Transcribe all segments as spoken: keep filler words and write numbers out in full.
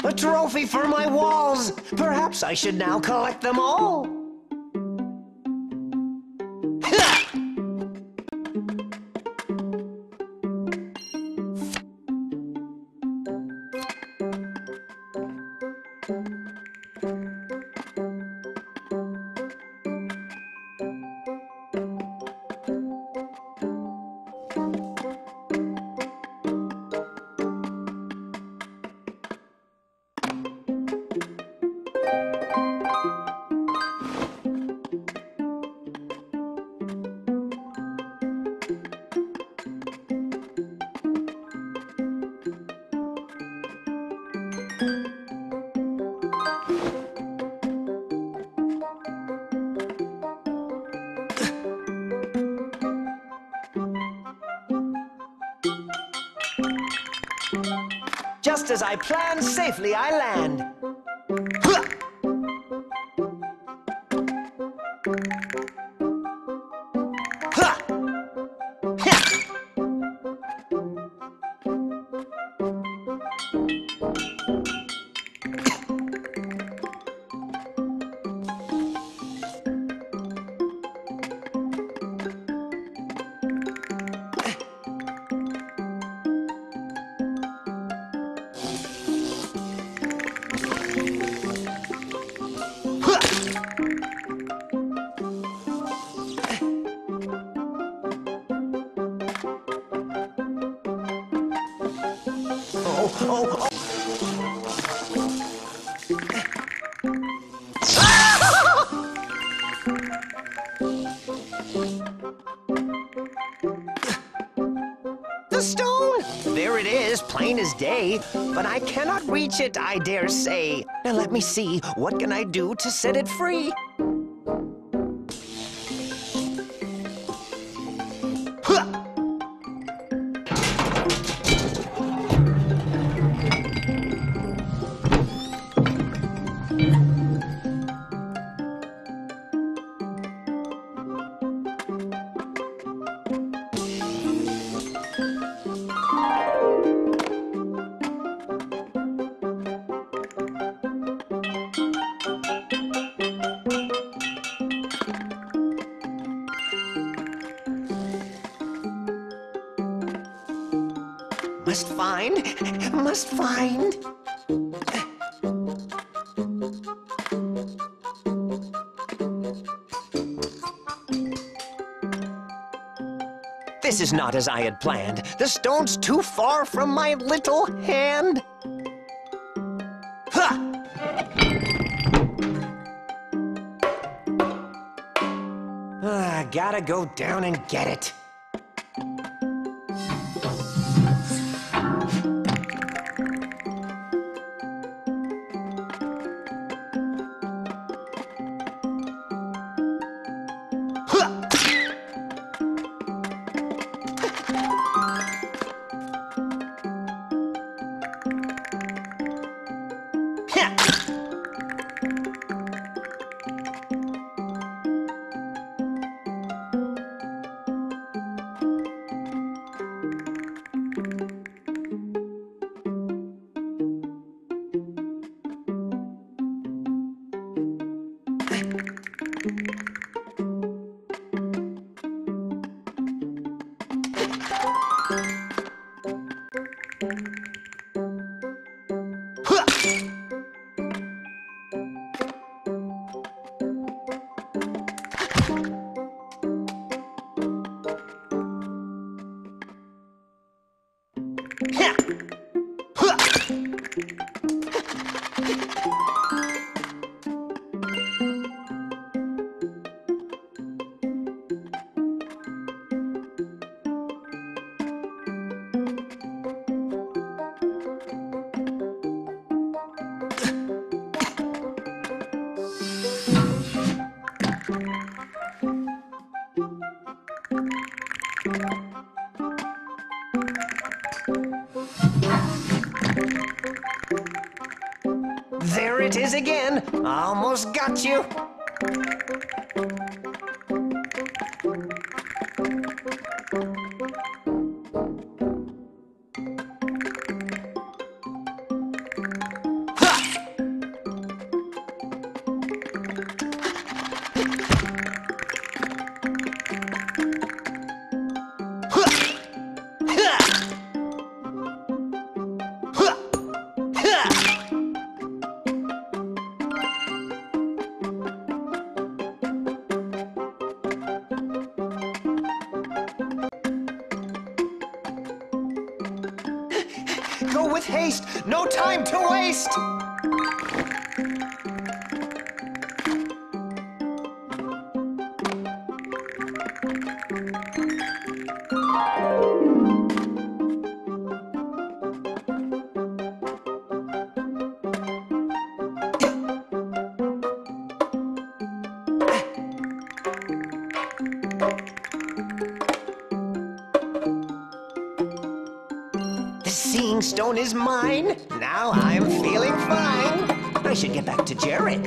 A trophy for my walls! Perhaps I should now collect them all! Just as I planned, safely I land. Oh, oh. The stone! There it is, plain as day, but I cannot reach it, I dare say. Now let me see, what can I do to set it free? Must find, must find. This is not as I had planned. The stone's too far from my little hand. Ha! Ah, gotta go down and get it. There it is again. Almost got you. Go with haste! No time to waste! The seeing stone is mine. Now I'm feeling fine. I should get back to Jared.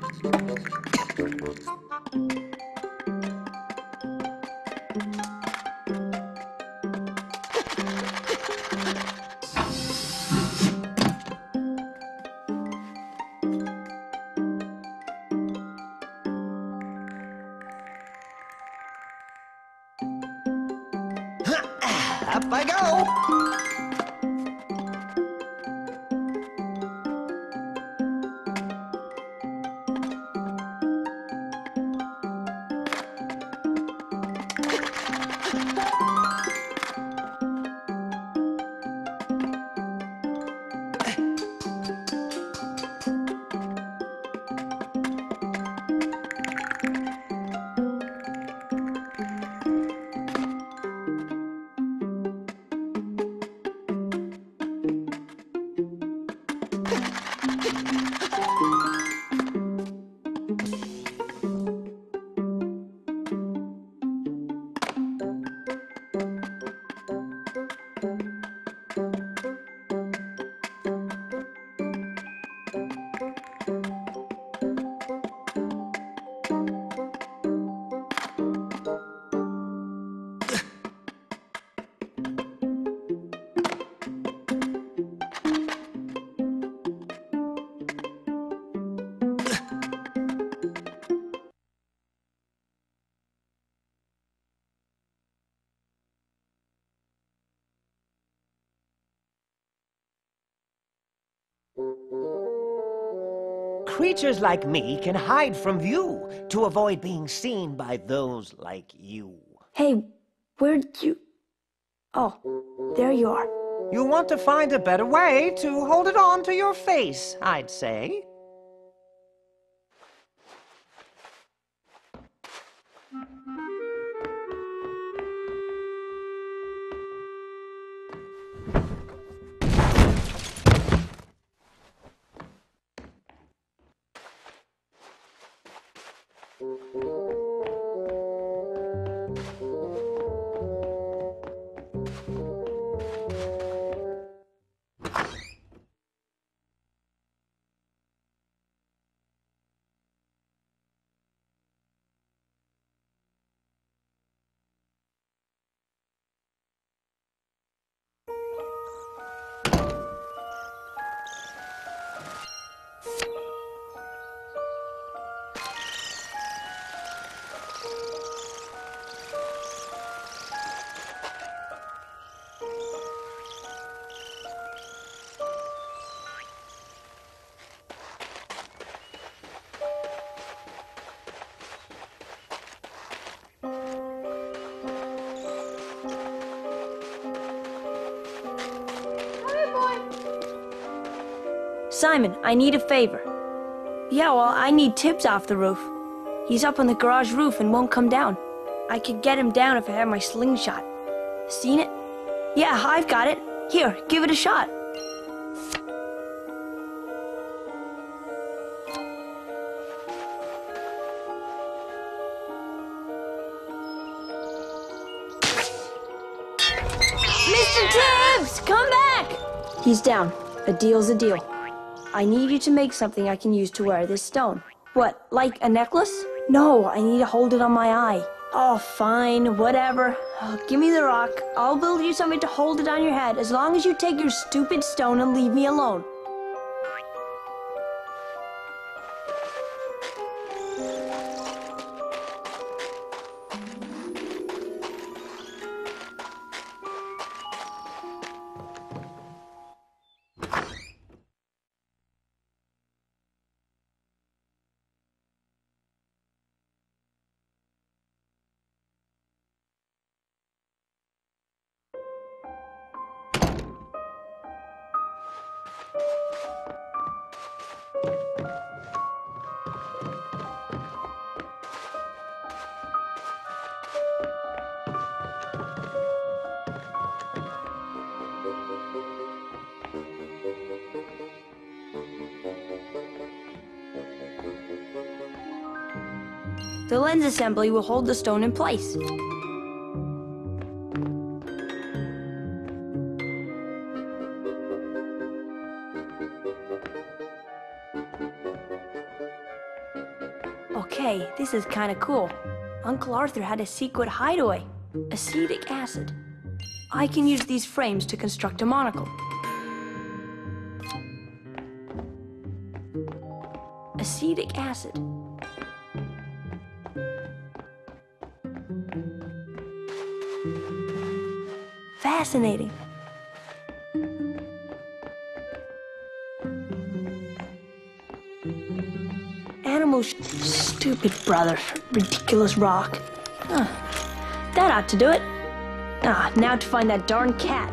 Up I go. Creatures like me can hide from view to avoid being seen by those like you. Hey, where'd you... Oh, there you are. You want to find a better way to hold it on to your face, I'd say. Simon, I need a favor. Yeah, well, I need Tibbs off the roof. He's up on the garage roof and won't come down. I could get him down if I had my slingshot. Seen it? Yeah, I've got it. Here, give it a shot. Mister Tibbs, come back! He's down. A deal's a deal. I need you to make something I can use to wear this stone. What, like a necklace? No, I need to hold it on my eye. Oh, fine, whatever. Oh, give me the rock. I'll build you something to hold it on your head as long as you take your stupid stone and leave me alone. The lens assembly will hold the stone in place. Okay, this is kinda cool. Uncle Arthur had a secret hideaway. Acetic acid. I can use these frames to construct a monocle. Acetic acid. Fascinating. Animal sh Stupid brother. Ridiculous rock. Huh. That ought to do it. Ah, now to find that darn cat.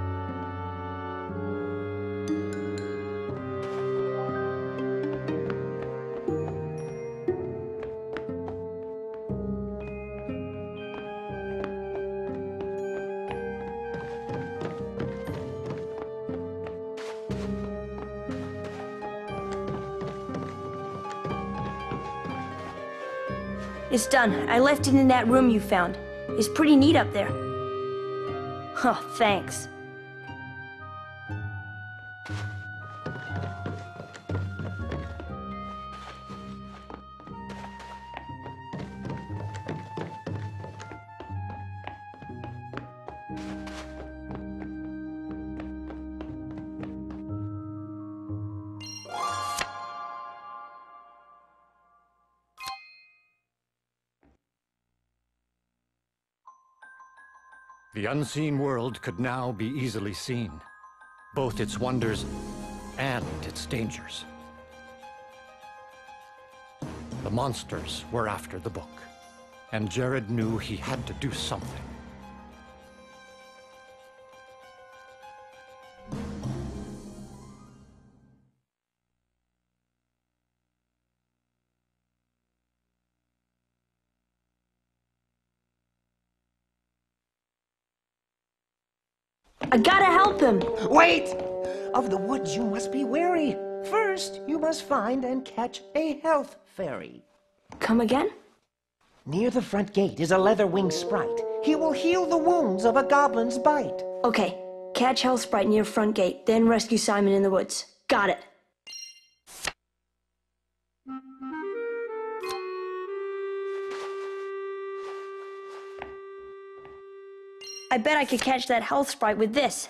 It's done. I left it in that room you found. It's pretty neat up there. Huh, thanks. The unseen world could now be easily seen, both its wonders and its dangers. The monsters were after the book, and Jared knew he had to do something. I gotta help him! Wait! Of the woods you must be wary. First, you must find and catch a health fairy. Come again? Near the front gate is a leather-winged sprite. He will heal the wounds of a goblin's bite. Okay, catch Hell Sprite near front gate, then rescue Simon in the woods. Got it. I bet I could catch that Health Sprite with this.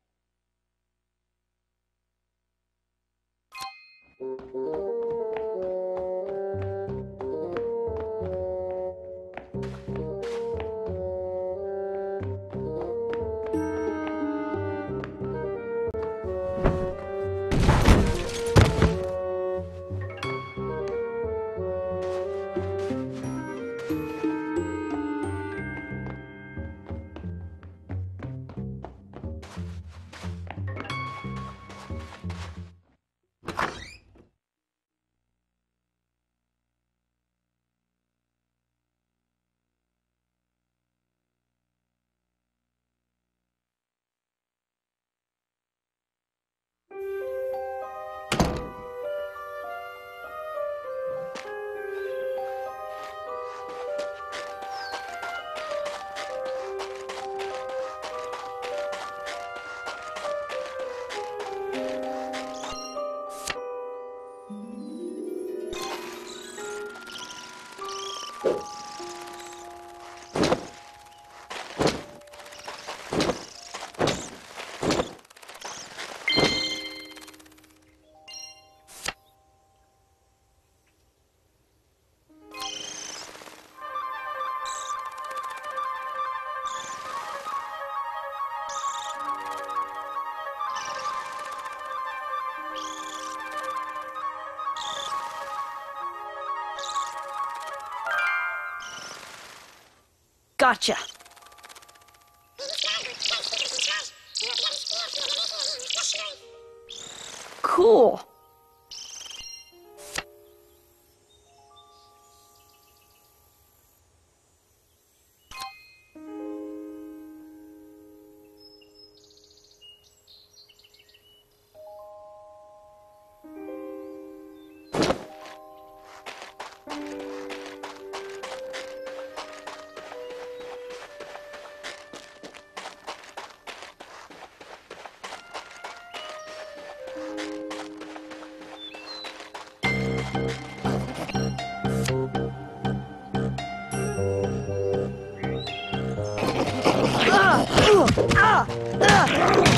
Gotcha. cool. Ah! Ah! Ah!